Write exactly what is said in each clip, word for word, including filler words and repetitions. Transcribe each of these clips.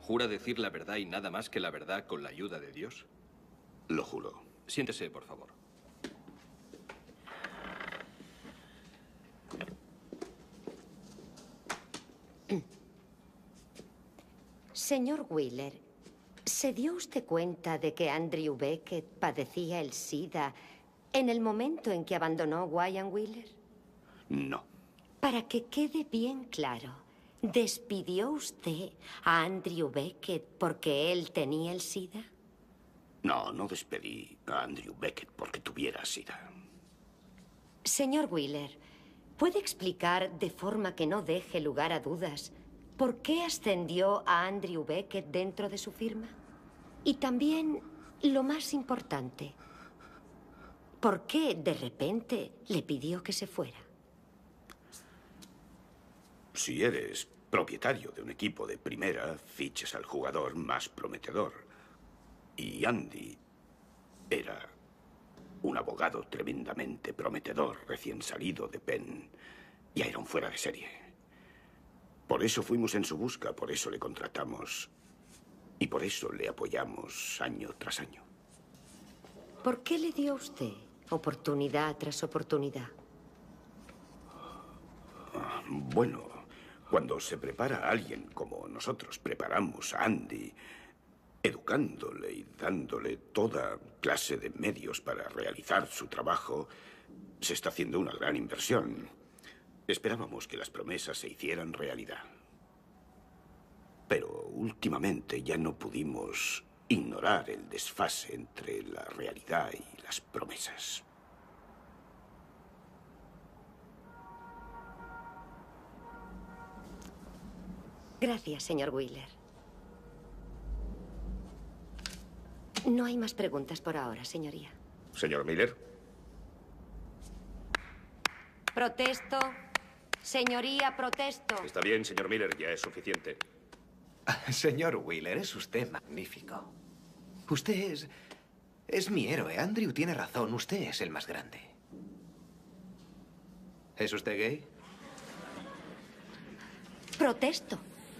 ¿Jura decir la verdad y nada más que la verdad con la ayuda de Dios? Lo juro. Siéntese, por favor. Señor Wheeler, ¿se dio usted cuenta de que Andrew Beckett padecía el SIDA en el momento en que abandonó Wyan Wheeler? No. Para que quede bien claro, ¿despidió usted a Andrew Beckett porque él tenía el SIDA? No, no despedí a Andrew Beckett porque tuviera SIDA. Señor Wheeler, ¿puede explicar de forma que no deje lugar a dudas por qué ascendió a Andrew Beckett dentro de su firma? Y también, lo más importante, ¿por qué de repente le pidió que se fuera? Si eres propietario de un equipo de primera, fiches al jugador más prometedor. Y Andy era un abogado tremendamente prometedor, recién salido de Penn. Ya era un fuera de serie. Por eso fuimos en su busca, por eso le contratamos. Y por eso le apoyamos año tras año. ¿Por qué le dio a usted oportunidad tras oportunidad? Bueno, cuando se prepara a alguien como nosotros preparamos a Andy, educándole y dándole toda clase de medios para realizar su trabajo, se está haciendo una gran inversión. Esperábamos que las promesas se hicieran realidad. Pero últimamente ya no pudimos ignorar el desfase entre la realidad y las promesas. Gracias, señor Wheeler. No hay más preguntas por ahora, señoría. Señor Miller. Protesto. Señoría, protesto. Está bien, señor Miller, ya es suficiente. Señor Wheeler, es usted magnífico. Usted es... es mi héroe. Andrew tiene razón, usted es el más grande. ¿Es usted gay? Protesto.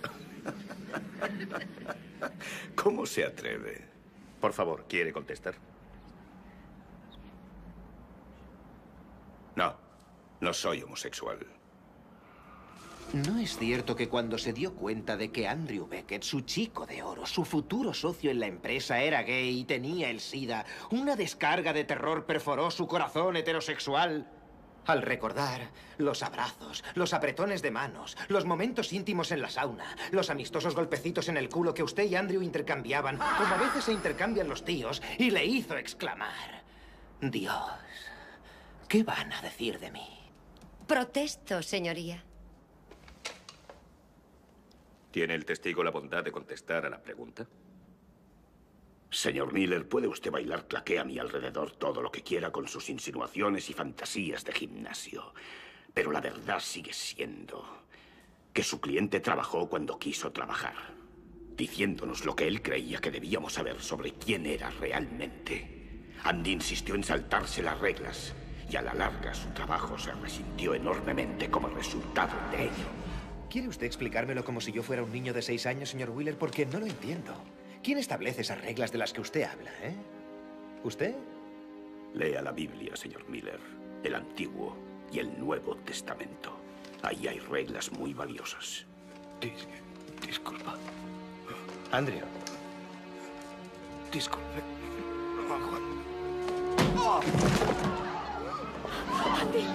¿Cómo se atreve? Por favor, ¿quiere contestar? No, no soy homosexual. ¿No es cierto que cuando se dio cuenta de que Andrew Beckett, su chico de oro, su futuro socio en la empresa, era gay y tenía el SIDA, una descarga de terror perforó su corazón heterosexual? Al recordar los abrazos, los apretones de manos, los momentos íntimos en la sauna, los amistosos golpecitos en el culo que usted y Andrew intercambiaban, como a veces se intercambian los tíos, y le hizo exclamar: Dios, ¿qué van a decir de mí? Protesto, señoría. ¿Tiene el testigo la bondad de contestar a la pregunta? Señor Miller, puede usted bailar claqué a mi alrededor todo lo que quiera con sus insinuaciones y fantasías de gimnasio. Pero la verdad sigue siendo que su cliente trabajó cuando quiso trabajar, diciéndonos lo que él creía que debíamos saber sobre quién era realmente. Andy insistió en saltarse las reglas y a la larga su trabajo se resintió enormemente como resultado de ello. ¿Quiere usted explicármelo como si yo fuera un niño de seis años, señor Wheeler? Porque no lo entiendo. ¿Quién establece esas reglas de las que usted habla, eh? ¿Usted? Lea la Biblia, señor Miller. El Antiguo y el Nuevo Testamento. Ahí hay reglas muy valiosas. Dis disculpa. Andrew. Disculpe. ¡Oh! ¡Andy!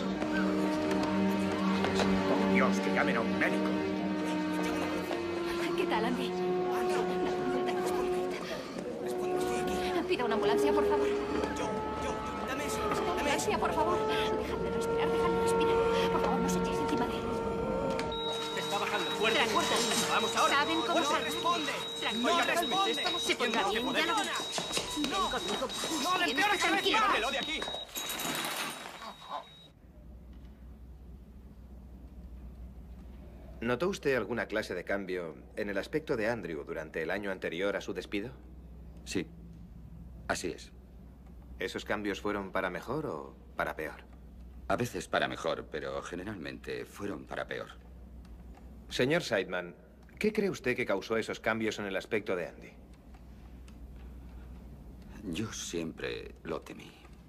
Por Dios, que llamen a un médico. ¿Qué tal, Andy? Pida una ambulancia, por favor. Yo, yo, dame eso. Una ambulancia, por favor. Dejadle respirar, dejadle respirar. Por favor, no os echéis encima de él. Está bajando. Fuerte, Tranquilo. fuerte. Vamos ahora. ¿Saben cómo no se responde. Tranquilo. No responde. Estamos se pondrá bien, ya lo verás. Ven conmigo. No, le Tienes empeora que cada vez. tranquilo. Llévatelo de aquí. ¿Notó usted alguna clase de cambio en el aspecto de Andrew durante el año anterior a su despido? Sí, así es. ¿Esos cambios fueron para mejor o para peor? A veces para mejor, pero generalmente fueron para peor. Señor Seidman, ¿Qué cree usted que causó esos cambios en el aspecto de Andy? Yo siempre lo temí.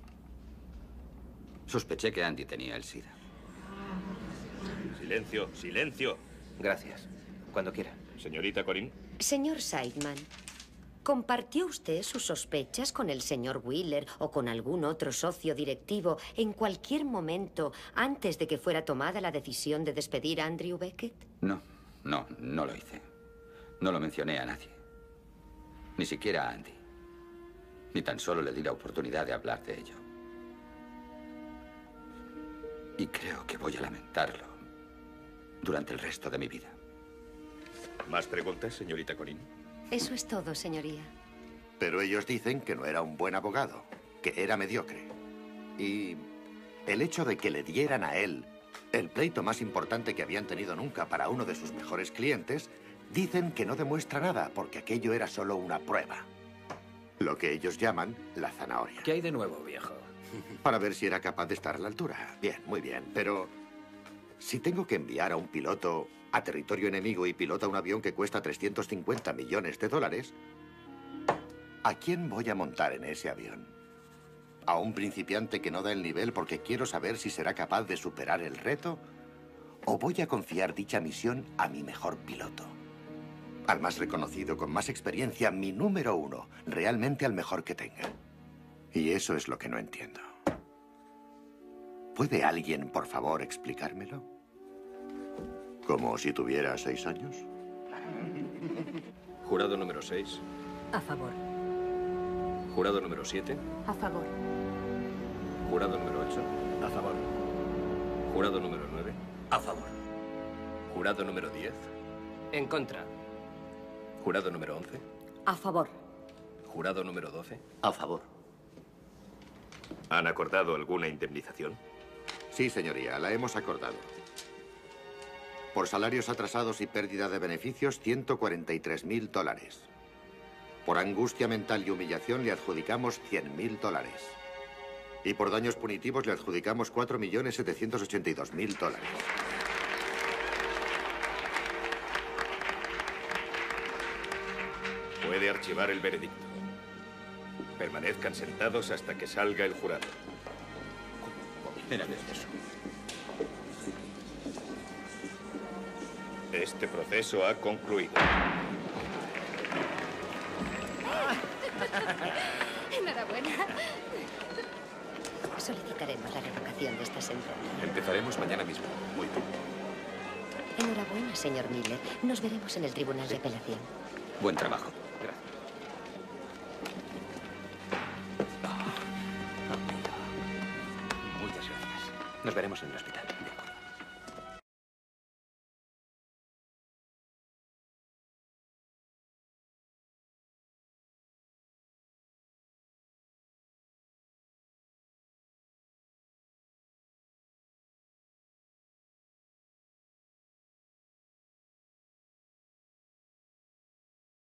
Sospeché que Andy tenía el SIDA. Silencio, silencio. Gracias. Cuando quiera. Señorita Corinne. Señor Seidman, ¿compartió usted sus sospechas con el señor Wheeler o con algún otro socio directivo en cualquier momento antes de que fuera tomada la decisión de despedir a Andrew Beckett? No, no, no lo hice. No lo mencioné a nadie. Ni siquiera a Andy. Ni tan solo le di la oportunidad de hablar de ello. Y creo que voy a lamentarlo durante el resto de mi vida. ¿Más preguntas, señorita Corinne? Eso es todo, señoría. Pero ellos dicen que no era un buen abogado, que era mediocre. Y el hecho de que le dieran a él el pleito más importante que habían tenido nunca para uno de sus mejores clientes, dicen que no demuestra nada, porque aquello era solo una prueba. Lo que ellos llaman la zanahoria. ¿Qué hay de nuevo, viejo? Para ver si era capaz de estar a la altura. Bien, muy bien, pero si tengo que enviar a un piloto a territorio enemigo y pilota un avión que cuesta trescientos cincuenta millones de dólares, ¿a quién voy a montar en ese avión? ¿A un principiante que no da el nivel porque quiero saber si será capaz de superar el reto? ¿O voy a confiar dicha misión a mi mejor piloto? Al más reconocido, con más experiencia, mi número uno, realmente al mejor que tenga. Y eso es lo que no entiendo. ¿Puede alguien, por favor, explicármelo? ¿Como si tuviera seis años? Jurado número seis. A favor. Jurado número siete. A favor. Jurado número ocho. A favor. Jurado número nueve. A favor. Jurado número diez. En contra. Jurado número once. A favor. Jurado número doce. A favor. ¿Han acordado alguna indemnización? Sí, señoría, la hemos acordado. Por salarios atrasados y pérdida de beneficios, ciento cuarenta y tres mil dólares. Por angustia mental y humillación le adjudicamos cien mil dólares. Y por daños punitivos le adjudicamos cuatro millones setecientos ochenta y dos mil dólares. Puede archivar el veredicto. Permanezcan sentados hasta que salga el jurado. Era eso. Este proceso ha concluido. Enhorabuena. Solicitaremos la revocación de esta sentencia. Empezaremos mañana mismo. Muy bien. Enhorabuena, señor Miller. Nos veremos en el Tribunal de Apelación. Buen trabajo. Gracias. Muchas gracias. Nos veremos en el hospital.